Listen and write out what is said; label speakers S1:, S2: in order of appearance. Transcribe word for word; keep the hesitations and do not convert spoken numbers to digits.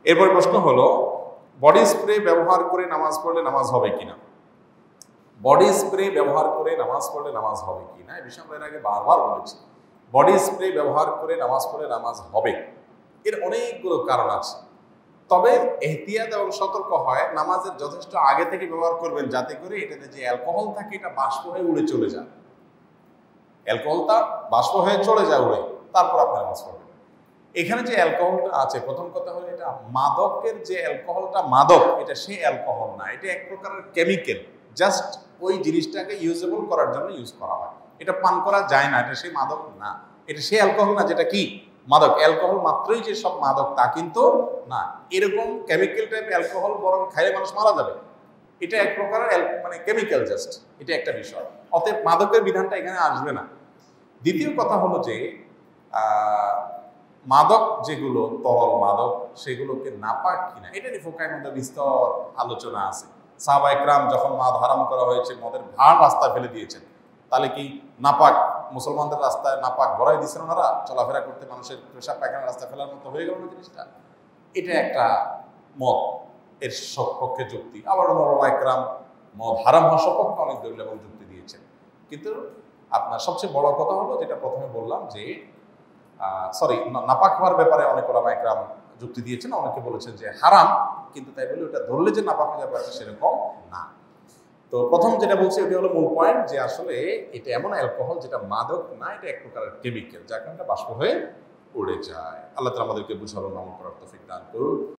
S1: এরপর প্রশ্ন হলো বডি স্প্রে ব্যবহার করে নামাজ পড়লে নামাজ হবে কিনা। বডি স্প্রে ব্যবহার করে নামাজ পড়লে নামাজ হবে কিনা এই বিষয়ে আমরা এর আগে বারবার বলেছি। বডি স্প্রে ব্যবহার করে নামাজ পড়লে নামাজ হবে, এর অনেকগুলো কারণ আছে। তবে এহতিয়াত এবং সতর্ক হয় নামাজের যথেষ্ট আগে থেকে ব্যবহার করবেন, যাতে করে এটাতে যে অ্যালকোহল থাকে এটা বাষ্প হয়ে উড়ে চলে যায়। অ্যালকোহলটা বাষ্প হয়ে চলে যায় উড়ে, তারপর আপনি নামাজ পড়বেন। এখানে যে অ্যালকোহলটা আছে, প্রথম কথা হলো এটা মাদকের যে অ্যালকোহলটা মাদক, এটা সেই অ্যালকোহল না, এটা এক প্রকারের কেমিক্যাল। জাস্ট ওই জিনিসটাকে ইউজেবল করার জন্য ইউজ করা হয়, এটা পান করা যায় না, এটা সেই মাদক না, এটা সেই অ্যালকোহল না যেটা কি মাদক। অ্যালকোহল মাত্রই যে সব মাদক তা কিন্তু না। এরকম কেমিক্যাল টাইপ অ্যালকোহল বরং খাইলে মানুষ মারা যাবে, এটা এক প্রকারের মানে কেমিক্যাল জাস্ট, এটা একটা বিষয়। অতএব মাদকের বিধানটা এখানে আসবে না। দ্বিতীয় কথা হলো যে মাদক যেগুলো তরল মাদক সেগুলোকে নাপাক কিনা এটা নিয়ে ফোকায়ের মধ্যে বিস্তর আলোচনা আছে। সাহাবা একরাম যখন মদ হারাম করা হয়েছে, মদের ভাড় রাস্তায় ফেলে দিয়েছেন, তাহলে কি নাপাক মুসলমানদের রাস্তায় নাপাক ভরাই দিচ্ছেন ওনারা? চলাফেরা করতে মানুষের পেশাব পায়খানা রাস্তায় ফেলার মতো হয়ে গেল না জিনিসটা? এটা একটা মত, এর সপক্ষে যুক্তি। আবার ওলামা একরাম মদ হারাম হওয়ার সপক্ষে অনেক দলিল এবং যুক্তি দিয়েছেন। কিন্তু আপনার সবচেয়ে বড় কথা হলো যেটা প্রথমে বললাম যে সরি নাপাক হওয়ার ব্যাপারে অনেক ওলামা একরাম যুক্তি দিয়েছেন, অনেকে বলেছেন যে হারাম, কিন্তু তাই বলে ওটা ধরলে যে নাপাক হয়ে যাবে সেরকম না। তো প্রথম যেটা বলছি ওটা হলো মূল পয়েন্ট, যে আসলে এটা এমন অ্যালকোহল যেটা মাদক না, এটা এক প্রকারের কেমিক্যাল, যার কারণে বাষ্প হয়ে উড়ে যায়। আল্লাহ তাআলা আমাদেরকে বুঝার ও আমল করার তৌফিক দান করুন।